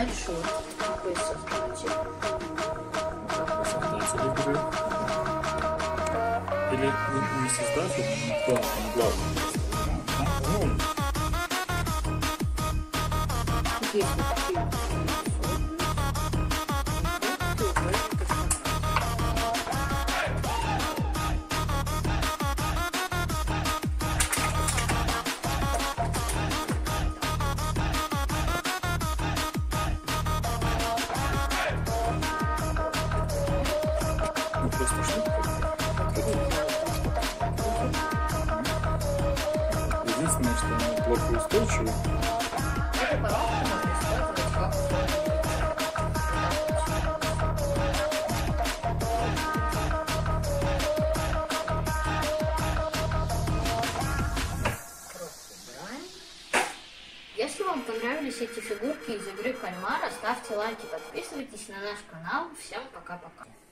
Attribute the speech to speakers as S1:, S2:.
S1: я решила такой создать.
S2: Создатель игры. Или не создатель, но главный. Ну,
S1: Есть вот такие.
S2: ну просто шутка. Единственное, что он плохо устойчивый.
S1: Эту коробку можно использовать как Если вам понравились эти фигурки из игры кальмара, ставьте лайки, подписывайтесь на наш канал. Всем пока-пока.